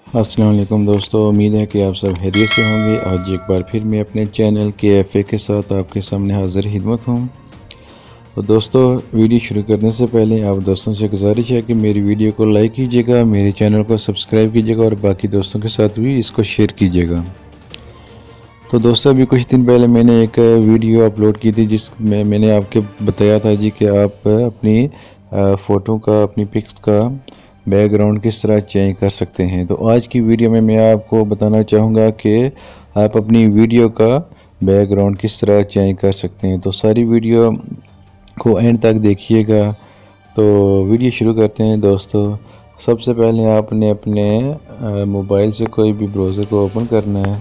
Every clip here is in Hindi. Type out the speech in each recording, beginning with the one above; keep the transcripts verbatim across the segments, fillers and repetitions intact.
अस्सलाम वालेकुम दोस्तों, उम्मीद है कि आप सब खैरियत से होंगे। आज एक बार फिर मैं अपने चैनल के एफ ए के साथ आपके सामने हाज़िर खिदमत हूँ। तो दोस्तों, वीडियो शुरू करने से पहले आप दोस्तों से गुजारिश है कि मेरी वीडियो को लाइक कीजिएगा, मेरे चैनल को सब्सक्राइब कीजिएगा और बाकी दोस्तों के साथ भी इसको शेयर कीजिएगा। तो दोस्तों, अभी कुछ दिन पहले मैंने एक वीडियो अपलोड की थी जिसमें मैंने आपके बताया था जी कि आप अपनी फ़ोटो का, अपनी पिक्स का बैकग्राउंड किस तरह चेंज कर सकते हैं। तो आज की वीडियो में मैं आपको बताना चाहूँगा कि आप अपनी वीडियो का बैकग्राउंड किस तरह चेंज कर सकते हैं। तो सारी वीडियो को एंड तक देखिएगा। तो वीडियो शुरू करते हैं दोस्तों। सबसे पहले आपने अपने मोबाइल से कोई भी ब्राउज़र को ओपन करना है।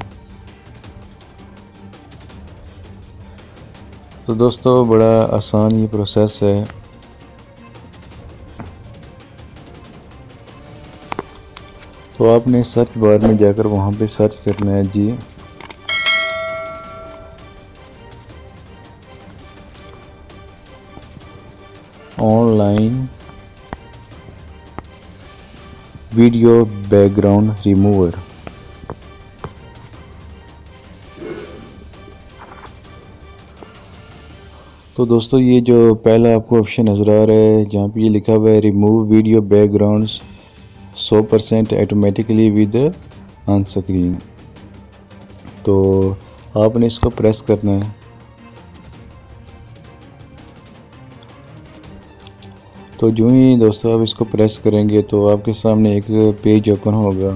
तो दोस्तों, बड़ा आसान ये प्रोसेस है। तो आपने सर्च बार में जाकर वहाँ पे सर्च करना है जी ऑनलाइन वीडियो बैकग्राउंड रिमूवर। तो दोस्तों, ये जो पहला आपको ऑप्शन नज़र आ रहा है जहाँ पे ये लिखा हुआ है रिमूव वीडियो बैकग्राउंड्स सौ percent automatically with on screen, तो आपने इसको प्रेस करना है। तो जो ही दोस्तों आप इसको प्रेस करेंगे तो आपके सामने एक पेज ओपन होगा।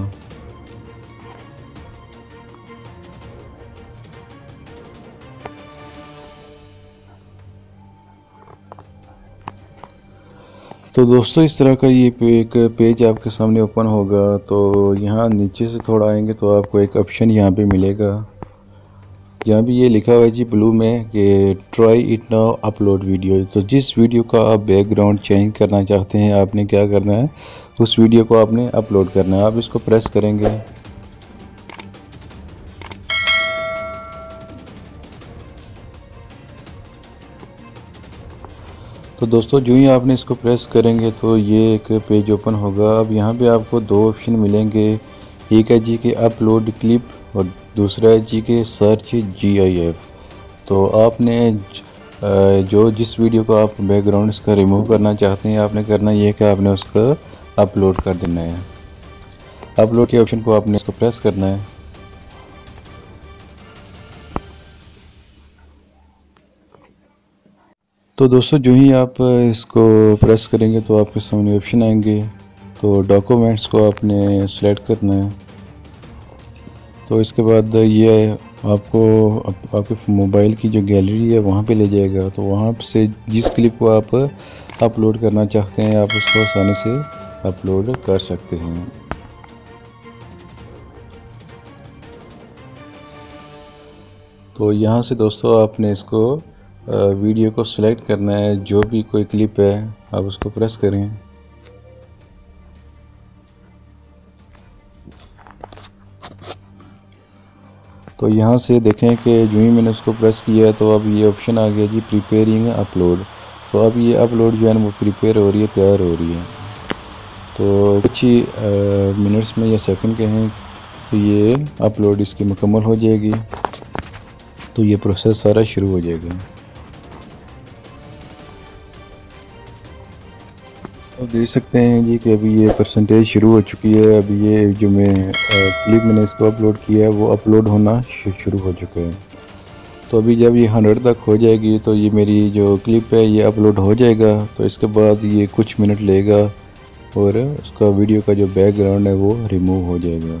तो दोस्तों, इस तरह का ये एक पेज आपके सामने ओपन होगा। तो यहाँ नीचे से थोड़ा आएंगे तो आपको एक ऑप्शन यहाँ पे मिलेगा जहाँ भी ये लिखा हुआ है जी ब्लू में कि try it now upload video. तो जिस वीडियो का आप बैकग्राउंड चेंज करना चाहते हैं, आपने क्या करना है, उस वीडियो को आपने अपलोड करना है। आप इसको प्रेस करेंगे तो दोस्तों, जो ही आपने इसको प्रेस करेंगे तो ये एक पेज ओपन होगा। अब यहाँ पे आपको दो ऑप्शन मिलेंगे, एक है जी के अपलोड क्लिप और दूसरा है जी के सर्च जी आई एफ। तो आपने जो जिस वीडियो को आप बैकग्राउंड इसका रिमूव करना चाहते हैं, आपने करना ये है कि आपने उसका अपलोड कर देना है। अपलोड के ऑप्शन को आपने इसको प्रेस करना है। तो दोस्तों, जो ही आप इसको प्रेस करेंगे तो आपके सामने ऑप्शन आएंगे। तो डॉक्यूमेंट्स को आपने सेलेक्ट करना है। तो इसके बाद ये आपको आप, आपके मोबाइल की जो गैलरी है वहाँ पे ले जाएगा। तो वहाँ से जिस क्लिप को आप अपलोड करना चाहते हैं, आप उसको आसानी से अपलोड कर सकते हैं। तो यहाँ से दोस्तों आपने इसको वीडियो को सिलेक्ट करना है, जो भी कोई क्लिप है आप उसको प्रेस करें। तो यहाँ से देखें कि जो ही मैंने उसको प्रेस किया है तो अब ये ऑप्शन आ गया जी प्रिपेयरिंग अपलोड। तो अब ये अपलोड जो है ना वो प्रिपेयर हो रही है, तैयार हो रही है। तो कुछ ही मिनट्स में या सेकंड के हैं तो ये अपलोड इसकी मुकम्मल हो जाएगी। तो ये प्रोसेस सारा शुरू हो जाएगा। तो देख सकते हैं जी कि अभी ये परसेंटेज शुरू हो चुकी है। अभी ये जो मैं क्लिप मैंने इसको अपलोड किया है वो अपलोड होना शुरू हो चुका है। तो अभी जब ये हंड्रेड तक हो जाएगी तो ये मेरी जो क्लिप है ये अपलोड हो जाएगा। तो इसके बाद ये कुछ मिनट लेगा और उसका वीडियो का जो बैकग्राउंड है वो रिमूव हो जाएगा।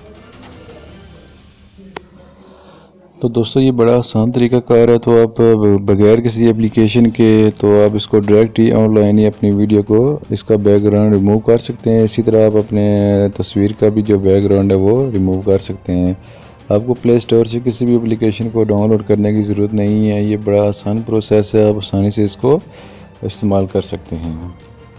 तो दोस्तों, ये बड़ा आसान तरीका कार है। तो आप बगैर किसी एप्लीकेशन के तो आप इसको डायरेक्ट ही ऑनलाइन ही अपनी वीडियो को इसका बैकग्राउंड रिमूव कर सकते हैं। इसी तरह आप अपने तस्वीर का भी जो बैकग्राउंड है वो रिमूव कर सकते हैं। आपको प्ले स्टोर से किसी भी एप्लीकेशन को डाउनलोड करने की ज़रूरत नहीं है। ये बड़ा आसान प्रोसेस है, आप आसानी से इसको इस्तेमाल कर सकते हैं।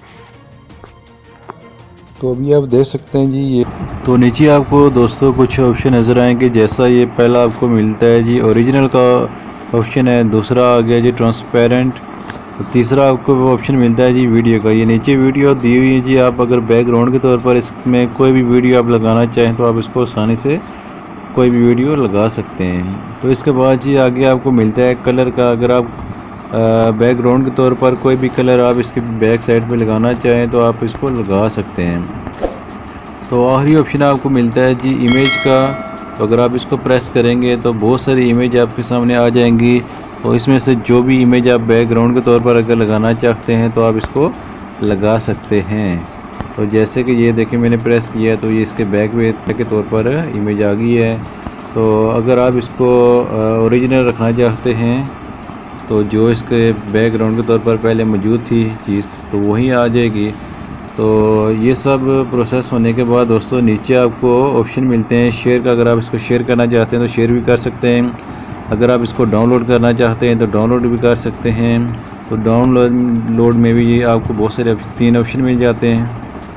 तो अभी आप देख सकते हैं जी ये तो नीचे आपको दोस्तों कुछ ऑप्शन नज़र आएंगे। जैसा ये पहला आपको मिलता है जी ओरिजिनल का ऑप्शन है, दूसरा आ गया जी ट्रांसपेरेंट, तो तीसरा आपको वो ऑप्शन मिलता है जी वीडियो का। ये नीचे वीडियो दी हुई है जी। आप अगर बैकग्राउंड के तौर पर इसमें कोई भी वीडियो आप लगाना चाहें तो आप इसको आसानी से कोई भी वीडियो लगा सकते हैं। तो इसके बाद जी आगे आपको मिलता है कलर का। अगर आप बैकग्राउंड के तौर पर कोई भी कलर आप इसके बैक साइड पे लगाना चाहें तो आप इसको लगा सकते हैं। तो आखिरी ऑप्शन आपको मिलता है जी इमेज का। तो अगर आप इसको प्रेस करेंगे तो बहुत सारी इमेज आपके सामने आ जाएंगी। तो इसमें से जो भी इमेज आप बैकग्राउंड के तौर पर अगर लगाना चाहते हैं तो आप इसको लगा सकते हैं। तो जैसे कि ये देखिए मैंने प्रेस किया तो ये इसके बैक के तौर पर इमेज आ गई है। तो अगर आप इसको ओरिजिनल रखना चाहते हैं तो जो इसके बैकग्राउंड के तौर पर पहले मौजूद थी चीज़ तो वही आ जाएगी। तो ये सब प्रोसेस होने के बाद दोस्तों नीचे आपको ऑप्शन मिलते हैं शेयर का। अगर आप इसको शेयर करना चाहते हैं तो शेयर भी कर सकते हैं। अगर आप इसको डाउनलोड करना चाहते हैं तो डाउनलोड भी कर सकते हैं। तो डाउनलोड लोड में भी ये आपको बहुत सारे तीन ऑप्शन मिल जाते हैं।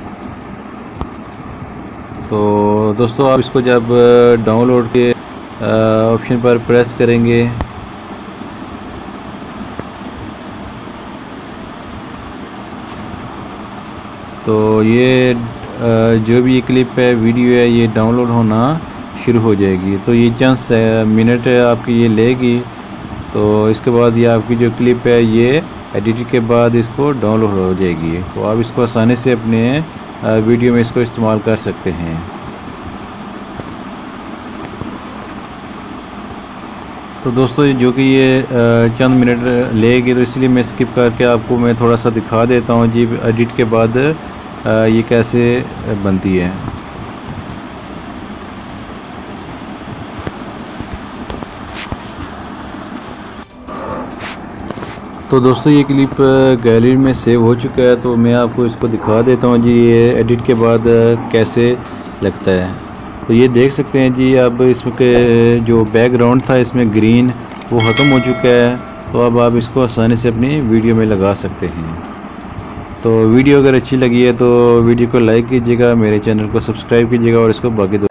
तो दोस्तों आप इसको जब डाउनलोड के ऑप्शन पर प्रेस करेंगे तो ये जो भी ये क्लिप है वीडियो है ये डाउनलोड होना शुरू हो जाएगी। तो ये चंद मिनट आपकी ये लेगी। तो इसके बाद ये आपकी जो क्लिप है ये एडिट के बाद इसको डाउनलोड हो जाएगी। तो आप इसको आसानी से अपने वीडियो में इसको इस्तेमाल कर सकते हैं। तो दोस्तों जो कि ये चंद मिनट लेगी तो इसलिए मैं स्किप करके आपको मैं थोड़ा सा दिखा देता हूँ जी एडिट के बाद ये कैसे बनती है। तो दोस्तों ये क्लिप गैलरी में सेव हो चुका है। तो मैं आपको इसको दिखा देता हूँ जी ये एडिट के बाद कैसे लगता है। तो ये देख सकते हैं जी अब इसमें जो बैकग्राउंड था इसमें ग्रीन वो ख़त्म हो चुका है। तो अब आप इसको आसानी से अपनी वीडियो में लगा सकते हैं। तो वीडियो अगर अच्छी लगी है तो वीडियो को लाइक कीजिएगा, मेरे चैनल को सब्सक्राइब कीजिएगा और इसको बाकी